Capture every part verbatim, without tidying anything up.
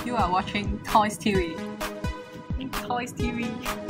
You are watching Toys T V. Toys T V。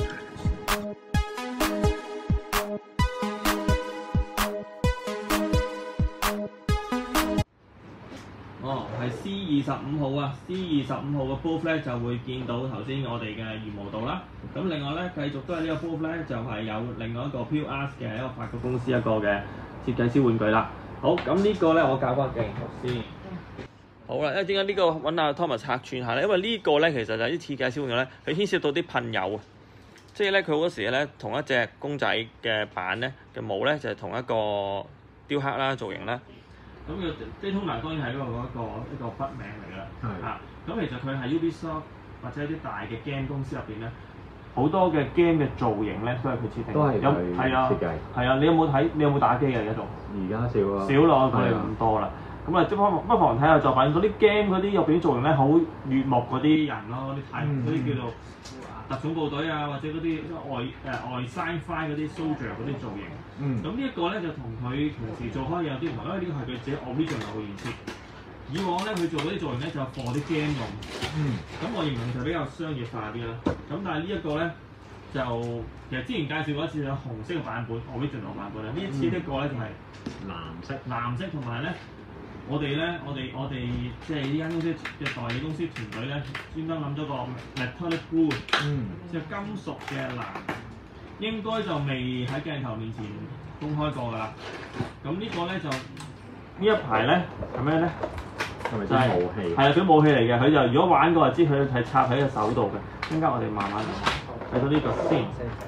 哦，係 C 二十五號啊！C 二十五號嘅 booth 咧就會見到頭先我哋嘅羽毛度啦。咁另外咧，繼續都係呢個 booth 咧，就係、是、有另外一個 Pure Arts 嘅一個法國公司一個嘅設計師玩具啦。好，咁呢個咧我搞翻鏡頭先。好啦，因為點解呢個揾阿 Thomas 客串下咧？因為呢個咧其實就係啲設計師玩具咧，佢牽涉到啲噴油啊。即係咧，佢好多時咧同一隻公仔嘅版咧嘅模咧就係、是、同一個雕刻啦、造型啦。咁嘅 Daytona 當然係一個一個一個筆名嚟㗎啦。係啊，咁其實佢係 Ubisoft 或者一啲大嘅 game 公司入邊咧，好多嘅 game 嘅造型咧都係佢設定。都係佢設計。係啊，你有冇睇？你有冇打機啊？而家仲？而家少咯。少咯，佢哋唔多啦。咁啊，即不不妨睇下作品，嗰啲 game 嗰啲入邊造型咧，好悅目嗰啲人咯，嗰啲睇嗰啲叫做特種部隊啊，或者嗰啲外誒、呃、外 sci-fi 嗰啲 soldier 嗰啲造型。嗯。咁呢一個咧就同佢平時做開有啲唔同，因為呢個係佢自己 original 嘅原設。以往咧佢做嗰啲造型咧就 for 啲 game 用。嗯。咁我認為就比較商業化啲啦。咁但係呢一個咧就其實之前介紹過一次有紅色嘅版本 original 版本啦。呢一次呢個咧就係、是、藍色。藍色同埋咧。我哋咧，我哋我哋即係呢間公司嘅代理公司團隊咧，專登諗咗個 metallic blue，嗯，即係金屬嘅藍，應該就未喺鏡頭面前公開過㗎啦。咁呢個咧就呢一排咧係咩咧？係咪啲武器？係啊，啲武器嚟嘅。佢就如果玩過就知佢係插喺個手度嘅。陣間我哋慢慢睇到呢個先。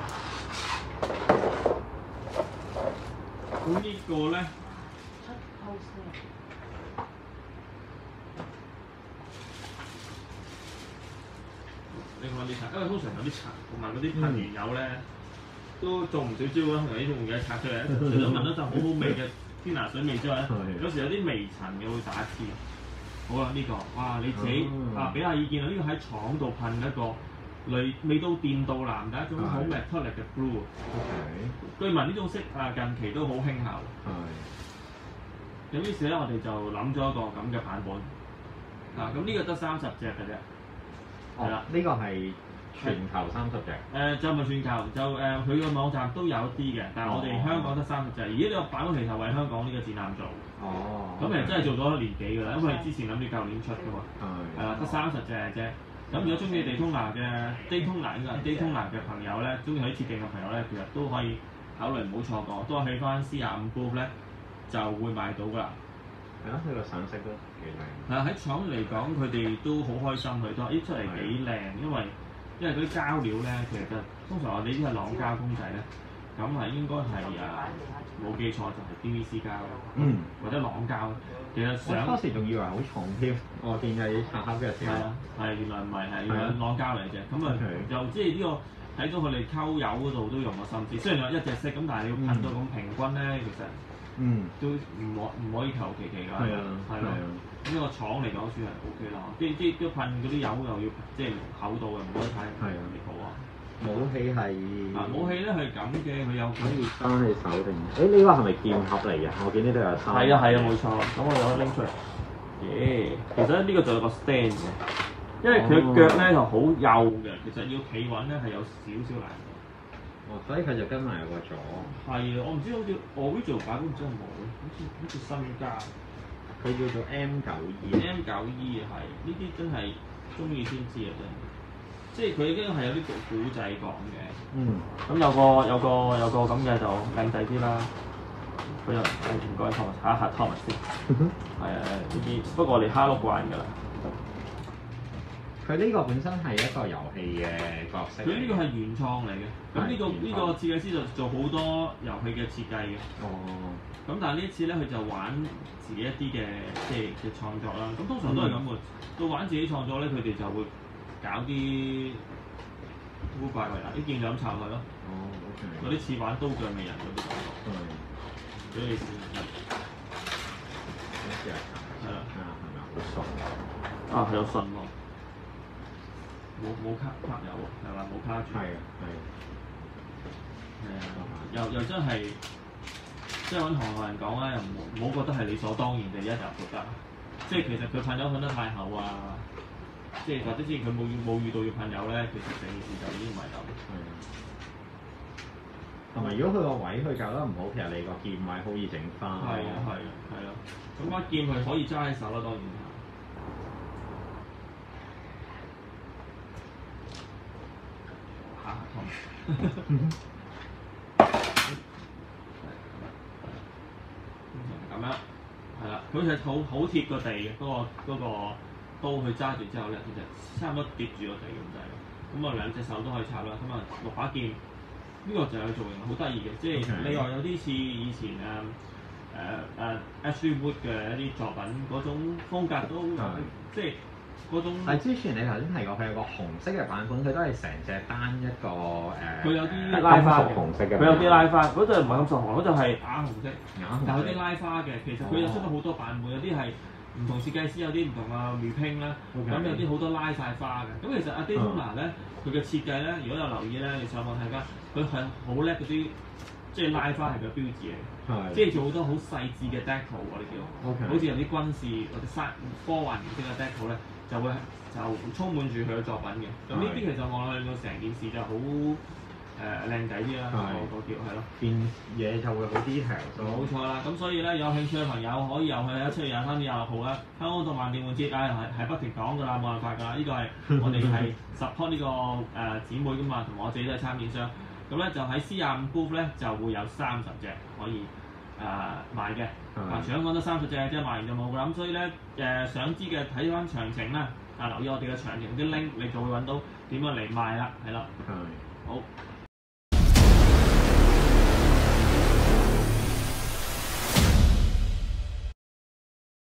咁呢個咧？另外啲擦，因為通常有啲擦同埋嗰啲噴完油咧，都做唔少招啦。同埋啲用嘢擦出嚟，除咗聞到陣好好味嘅天拿水味之外咧，有時有啲微塵嘅會打刺。好啦，呢、這個哇你自己、嗯、啊俾下意見啊！呢、這個喺廠度噴一個類未到電鍍藍，但係一種好 metallic 嘅 blue。據聞呢種色啊近期都好興效。咁於是咧，我哋就諗咗一個咁嘅版本。啊，咁呢個得三十隻嘅啫。係啦，呢個係全球三十隻。誒就唔係全球，就誒佢個網站都有啲嘅，但係我哋香港得三十隻。而呢個版本其實為香港呢個展覽做。哦。咁其實真係做咗一年幾㗎啦，因為之前諗住舊年出㗎嘛。係。係啦，得三十隻啫。咁如果中意Daytona嘅 Daytona 嘅 Daytona 嘅朋友咧，中意佢設計嘅朋友咧，其實都可以考慮唔好錯過，都係去翻 C 廿五 booth 咧就會買到㗎啦。係咯，佢個上色都幾靚。係啊，喺廠嚟講，佢哋都好開心，佢都話：咦，出嚟幾靚，因為因為嗰啲膠料咧，其實就通常我哋呢啲係朗膠公仔咧，咁係應該係啊冇記錯就係 D V C 膠，嗯，或者朗膠。其實上我當時仲以為好重添，我見係擦黑嘅時候。係啊，係原來唔係，係原來朗膠嚟啫。咁啊，又即係呢個睇到佢哋溝油嗰度都用咗心思。雖然有一隻色，咁但係你要噴到咁平均咧，其實。嗯，都唔可唔可以求其其㗎，係啊，係咯。呢個廠嚟講算係 O K 啦，啲啲都噴嗰啲油又要即係厚度嘅，唔可以太離譜啊。武器係啊，武器咧係咁嘅，佢有可以揸喺手定？誒呢個係咪劍盒嚟嘅？我見呢度有三。係啊係啊，冇錯。咁我有拎出嚟。耶，其實呢個就有個 stand 嘅，因為佢腳咧就好幼嘅，其實要企穩咧係有少少難度。哦，所以佢就跟埋有個咗。係啊，我唔知好似 original 版本唔知有冇，好似好似新加。佢叫做 M 九 E。M 九 E 係呢啲真係中意先知啊真係。即係佢已經係有啲古古仔講嘅。嗯。咁有個有個有個咁嘅就靚仔啲啦。佢又唔該 Thomas，下一下 Thomas 先。係啊，呢啲不過我哋蝦碌慣㗎啦。佢呢個本身係一個遊戲嘅角色。佢呢個係原創嚟嘅。咁呢、呢個呢、呢個設計師就做好多遊戲嘅設計嘅。哦。咁但係呢一次咧，佢就玩自己一啲嘅即係嘅創作啦。咁通常都係咁嘅。到、嗯、玩自己創作咧，佢哋就會搞啲烏怪為啦，啲劍就咁插落去咯。哦 ，OK。嗰啲似玩刀匠嘅人嗰啲感覺。係。俾你試下。試下。係啦。係啊，係咪好順？啊，係有順喎。冇冇卡卡油喎，係嘛？冇卡住。係啊，係。係啊，又又真係，即係揾行內人講咧，又唔好唔好覺得係理所當然地一入就得。即係其實佢噴咗噴得太厚啊， 即係或者之前佢冇冇遇到嘅朋友咧，其實成件事就已經唔係咁。 係啊。同埋如果佢個位佢教得唔好，其實你個劍位好易整花。 係啊係啊係啊，咁把劍佢可以揸喺手啦，當然係。下下痛。咁樣，係啦，佢係好好貼個地嘅，嗰、個嗰、個刀佢揸住之後咧，其實差唔多疊住個地咁滯。咁啊兩隻手都可以插啦，咁啊六把劍，呢、個就有造型，好得意嘅，即係 Okay. 你話有啲似以前誒誒誒 Ashley Wood 嘅一啲作品嗰種風格都， Okay. 即係嗰種。 但係之前你頭先提過佢有個紅色嘅版本，佢都係成隻單一個誒。 佢、呃、有啲拉花嘅紅色嘅。 佢有啲拉花，嗰隻唔係咁熟紅，嗰隻係啞紅色。 啞紅色。 但係有啲拉花嘅，其實佢又出咗好多版本，有啲係唔同設計師有啲唔同啊 repaint 啦，咁 Okay. 有啲好多拉晒花嘅。咁其實阿 Daytona 咧，佢嘅設計咧，如果有留意咧，你上網睇翻，佢係好叻嗰啲，即係拉花係個標誌嚟。 係。 即係做好多好細緻嘅 deco 我哋叫， Okay. 好似有啲軍事或者科科幻形式嘅 deco 咧，就會就充滿住佢嘅作品嘅。咁呢啲其實望落去個成件事就好誒靚仔啲啦，我我叫係咯。 件嘢就會好 detail。 冇錯啦，咁所以咧有興趣嘅朋友可以又去啊，七月廿三至廿六號啦，香港動漫電玩節啊，係係不停講㗎啦，冇辦法㗎啦，呢、個係我哋係 support 呢個誒姊妹㗎嘛，同埋我自己都係參展商。咁咧就喺 C 廿五 booth 咧就會有三十隻可以誒、呃、賣嘅，啊全香港得三十隻，即係賣完就冇㗎啦。咁所以咧誒、呃、想知嘅睇翻詳情啦，啊留意我哋嘅詳情啲 link，你就會揾到點樣嚟賣啦，係啦。 係。 好。